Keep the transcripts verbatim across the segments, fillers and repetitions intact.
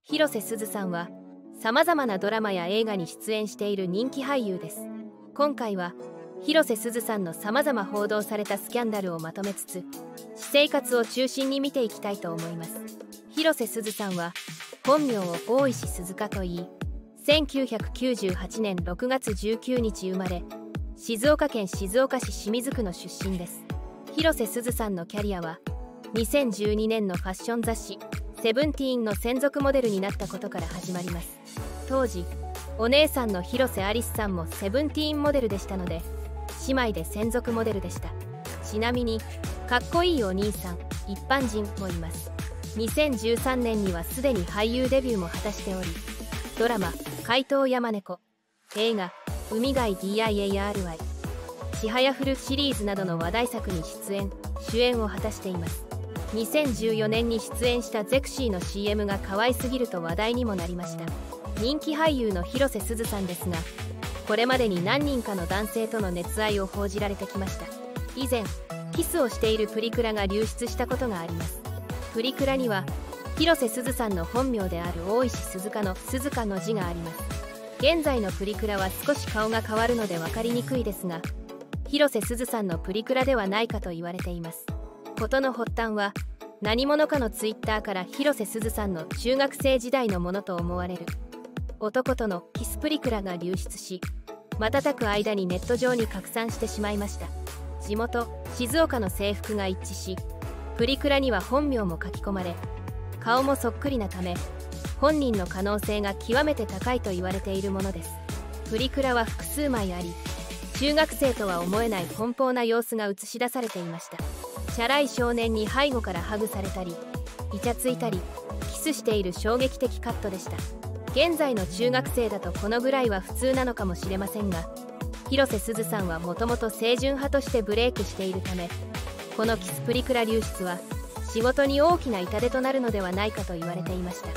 広瀬すずさんはさまざまなドラマや映画に出演している人気俳優です。今回は広瀬すずさんのさまざま報道されたスキャンダルをまとめつつ、私生活を中心に見ていきたいと思います。広瀬すずさんは本名を大石鈴鹿といい、せんきゅうひゃくきゅうじゅうはちねんろくがつじゅうくにち生まれ、静岡県静岡市清水区の出身です。広瀬すずさんのキャリアはにせんじゅうにねんのファッション雑誌セブンティーンの専属モデルになったことから始まります。当時お姉さんの広瀬アリスさんもセブンティーンモデルでしたので、姉妹で専属モデルでした。ちなみにかっこいいお兄さん一般人もいます。にせんじゅうさんねんにはすでに俳優デビューも果たしており、ドラマ「怪盗ヤマネコ」、映画「海街 ディーアイエーアールワイ」、ちはやふるシリーズなどの話題作に出演主演を果たしています。にせんじゅうよねんに出演したゼクシーの シーエム が可愛すぎると話題にもなりました。人気俳優の広瀬すずさんですが、これまでに何人かの男性との熱愛を報じられてきました。以前キスをしているプリクラが流出したことがあります。プリクラには広瀬すずさんの本名である大石鈴鹿の鈴鹿の字があります。現在のプリクラは少し顔が変わるので分かりにくいですが、広瀬すずさんのプリクラではないかと言われています。事の発端は何者かのツイッターから広瀬すずさんの中学生時代のものと思われる男とのキスプリクラが流出し、瞬く間にネット上に拡散してしまいました。地元静岡の制服が一致し、プリクラには本名も書き込まれ、顔もそっくりなため本人の可能性が極めて高いと言われているものです。プリクラは複数枚あり、中学生とは思えない奔放な様子が映し出されていました。チャラい少年に背後からハグされたりイチャついたりキスしている衝撃的カットでした。現在の中学生だとこのぐらいは普通なのかもしれませんが、広瀬すずさんはもともと清純派としてブレイクしているため、このキスプリクラ流出は仕事に大きな痛手となるのではないかと言われていました。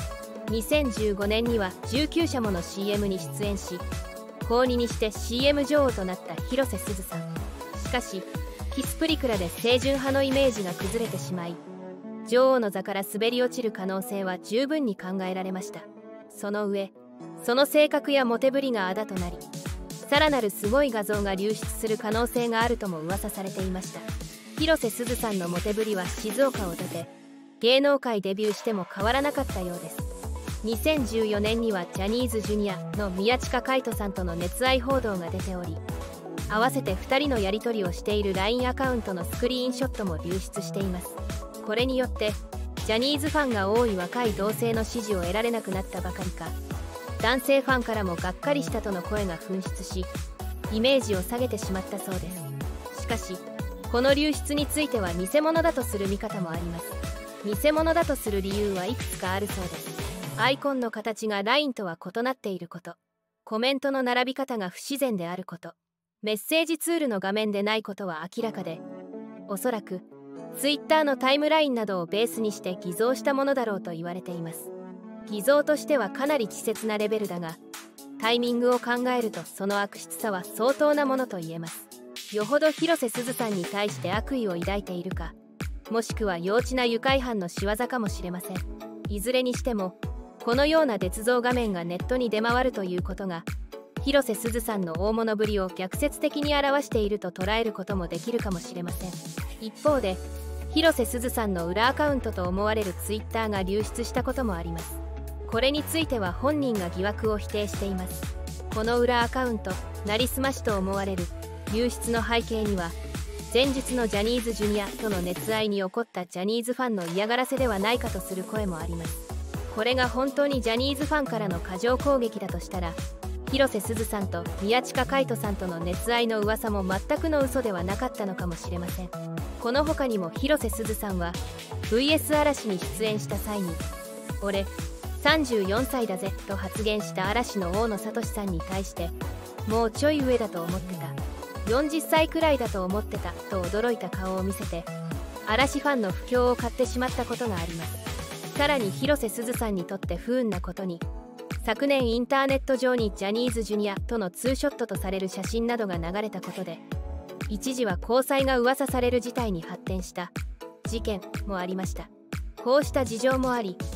にせんじゅうごねんにはじゅうきゅうしゃもの シーエム に出演し、高ににして シーエム 女王となった広瀬すずさん。しかしキスプリクラで清純派のイメージが崩れてしまい、女王の座から滑り落ちる可能性は十分に考えられました。その上その性格やモテぶりがあだとなり、さらなるすごい画像が流出する可能性があるとも噂されていました。広瀬すずさんのモテぶりは静岡を出て芸能界デビューしても変わらなかったようです。にせんじゅうよねんにはジャニーズジュニアの宮近海斗さんとの熱愛報道が出ており、合わせてふたりのやり取りをしている ライン アカウントのスクリーンショットも流出しています。これによってジャニーズファンが多い若い同性の支持を得られなくなったばかりか、男性ファンからもがっかりしたとの声が噴出し、イメージを下げてしまったそうです。しかしこの流出については偽物だとする見方もあります。偽物だとする理由はいくつかあるそうです。アイコンの形が ライン とは異なっていること、コメントの並び方が不自然であること、メッセージツールの画面でないことは明らかで、おそらく ツイッター のタイムラインなどをベースにして偽造したものだろうと言われています。偽造としてはかなり稚拙なレベルだが、タイミングを考えるとその悪質さは相当なものと言えます。よほど広瀬すずさんに対して悪意を抱いているか、もしくは幼稚な愉快犯の仕業かもしれません。いずれにしてもこのような捏造画面がネットに出回るということが、広瀬すずさんの大物ぶりを逆説的に表していると捉えることもできるかもしれません。一方で広瀬すずさんの裏アカウントと思われるツイッターが流出したこともあります。これについては本人が疑惑を否定しています。この裏アカウントなりすましと思われる流出の背景には、前日のジャニーズジュニアとの熱愛に怒ったジャニーズファンの嫌がらせではないかとする声もあります。これが本当にジャニーズファンからの過剰攻撃だとしたら、広瀬すずさんと宮近海斗さんとの熱愛の噂も全くの嘘ではなかったのかもしれません。この他にも広瀬すずさんは ブイエス 嵐に出演した際に「俺さんじゅうよんさいだぜ」と発言した嵐の大野智さんに対して「もうちょい上だと思ってた、よんじゅっさいくらいだと思ってた」と驚いた顔を見せて、嵐ファンの不協を買ってしまったことがあります。さらに広瀬すずさんにとって不運なことに、昨年インターネット上にジャニーズジュニアとのツーショットとされる写真などが流れたことで、一時は交際が噂される事態に発展した事件もありました。こうした事情もあり、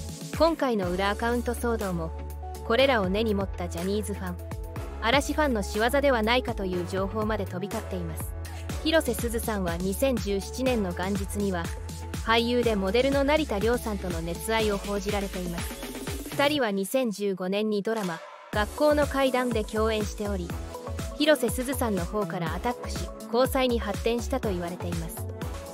今回の裏アカウント騒動もこれらを根に持ったジャニーズファン、嵐ファンの仕業ではないかという情報まで飛び交っています。広瀬すずさんはにせんじゅうななねんの元日には俳優でモデルの成田凌さんとの熱愛を報じられています。ふたりはにせんじゅうごねんにドラマ「学校の怪談」で共演しており、広瀬すずさんの方からアタックし交際に発展したと言われています。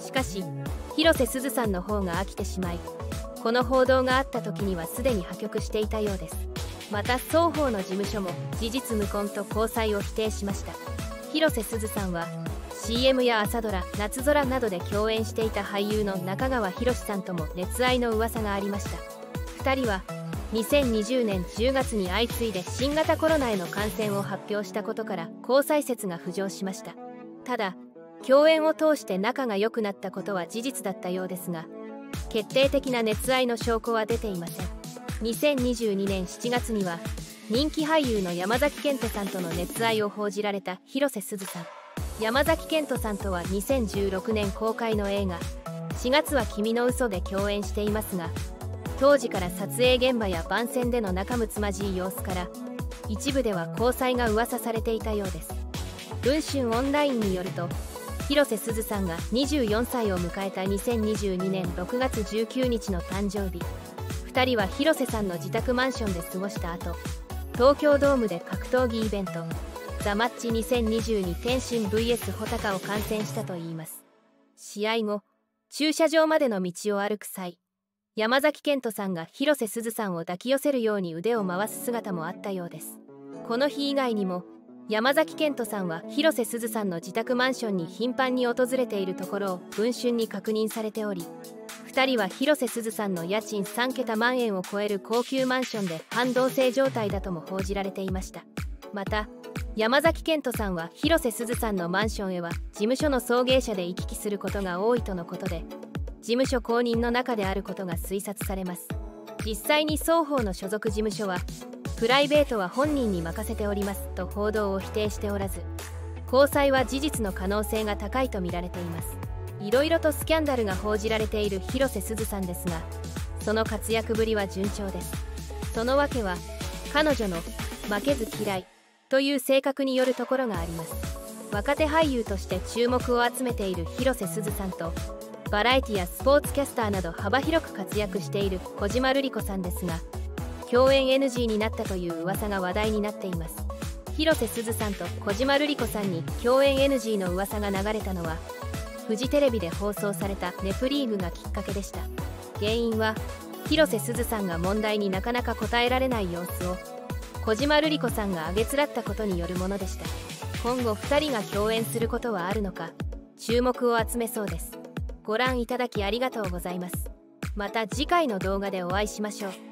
しかし広瀬すずさんの方が飽きてしまい、この報道があった時にはすでに破局していたようです。また双方の事務所も事実無根と交際を否定しました。広瀬すずさんは シーエム や朝ドラ「夏空」などで共演していた俳優の中川博さんとも熱愛の噂がありました。ふたりはにせんにじゅうねんじゅうがつに相次いで新型コロナへの感染を発表したことから交際説が浮上しました。ただ共演を通して仲が良くなったことは事実だったようですが、決定的な熱愛の証拠は出ていません。にせんにじゅうにねんしちがつには人気俳優の山崎賢人さんとの熱愛を報じられた広瀬すずさん。山崎賢人さんとはにせんじゅうろくねん公開の映画「しがつは君の嘘」で共演していますが、当時から撮影現場や番宣での仲睦まじい様子から一部では交際が噂されていたようです。文春オンラインによると、広瀬すずさんがにじゅうよんさいを迎えたにせんにじゅうにねんろくがつじゅうくにちの誕生日、ふたりは広瀬さんの自宅マンションで過ごした後、東京ドームで格闘技イベント「ザ・マッチにせんにじゅうに天心 ブイエス 穂高」を観戦したといいます。試合後、駐車場までの道を歩く際、山崎賢人さんが広瀬すずさんを抱き寄せるように腕を回す姿もあったようです。この日以外にも山崎賢人さんは広瀬すずさんの自宅マンションに頻繁に訪れているところを文春に確認されており、ふたりは広瀬すずさんの家賃さんけた万円を超える高級マンションで半同棲状態だとも報じられていました。また山崎賢人さんは広瀬すずさんのマンションへは事務所の送迎車で行き来することが多いとのことで、事務所公認の中であることが推察されます。実際に双方の所属事務所はプライベートは本人に任せておりますと報道を否定しておらず、交際は事実の可能性が高いと見られています。いろいろとスキャンダルが報じられている広瀬すずさんですが、その活躍ぶりは順調です。その訳は彼女の負けず嫌いという性格によるところがあります。若手俳優として注目を集めている広瀬すずさんと、バラエティやスポーツキャスターなど幅広く活躍している小島瑠璃子さんですが、共演 エヌジー になったという噂が話題になっています。広瀬すずさんと小島瑠璃子さんに共演 エヌジー の噂が流れたのは、フジテレビで放送された「ネプリーグ」がきっかけでした。原因は広瀬すずさんが問題になかなか答えられない様子を小島瑠璃子さんがあげつらったことによるものでした。今後ふたりが共演することはあるのか、注目を集めそうです。ご覧いただきありがとうございます。また次回の動画でお会いしましょう。